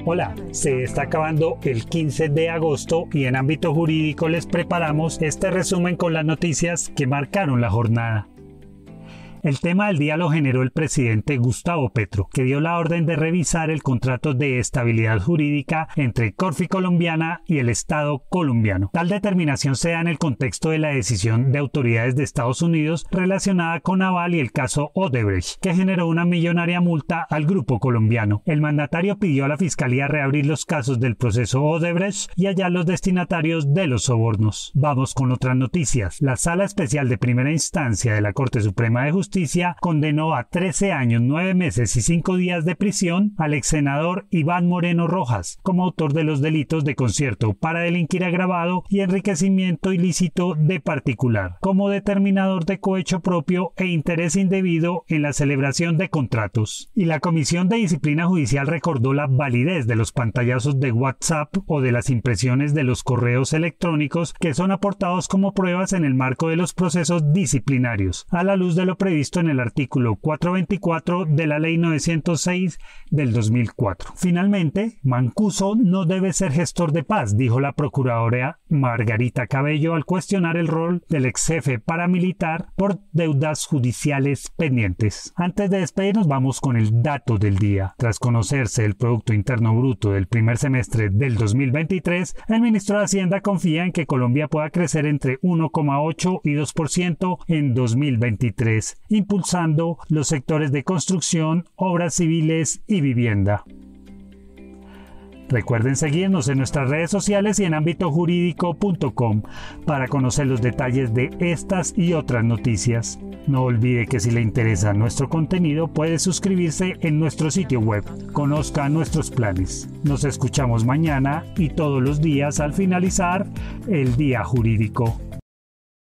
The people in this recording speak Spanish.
Hola, se está acabando el 15 de agosto y en ámbito jurídico les preparamos este resumen con las noticias que marcaron la jornada. El tema del día lo generó el presidente Gustavo Petro, que dio la orden de revisar el contrato de estabilidad jurídica entre Corfi Colombiana y el Estado colombiano. Tal determinación se da en el contexto de la decisión de autoridades de Estados Unidos relacionada con Aval y el caso Odebrecht, que generó una millonaria multa al grupo colombiano. El mandatario pidió a la Fiscalía reabrir los casos del proceso Odebrecht y hallar los destinatarios de los sobornos. Vamos con otras noticias. La Sala Especial de Primera Instancia de la Corte Suprema de Justicia condenó a 13 años, 9 meses y 5 días de prisión al ex senador Iván Moreno Rojas como autor de los delitos de concierto para delinquir agravado y enriquecimiento ilícito de particular, como determinador de cohecho propio e interés indebido en la celebración de contratos. Y la Comisión de Disciplina Judicial recordó la validez de los pantallazos de WhatsApp o de las impresiones de los correos electrónicos que son aportados como pruebas en el marco de los procesos disciplinarios, a la luz de lo previsto en el artículo 424 de la Ley 906 del 2004. Finalmente, Mancuso no debe ser gestor de paz, dijo la procuradora Margarita Cabello al cuestionar el rol del ex jefe paramilitar por deudas judiciales pendientes. Antes de despedirnos, vamos con el dato del día. Tras conocerse el Producto Interno Bruto del primer semestre del 2023, el ministro de Hacienda confía en que Colombia pueda crecer entre 1,8 y 2% en 2023. Impulsando los sectores de construcción, obras civiles y vivienda. Recuerden seguirnos en nuestras redes sociales y en ámbitojurídico.com para conocer los detalles de estas y otras noticias. No olvide que si le interesa nuestro contenido puede suscribirse en nuestro sitio web. Conozca nuestros planes. Nos escuchamos mañana y todos los días al finalizar el día jurídico.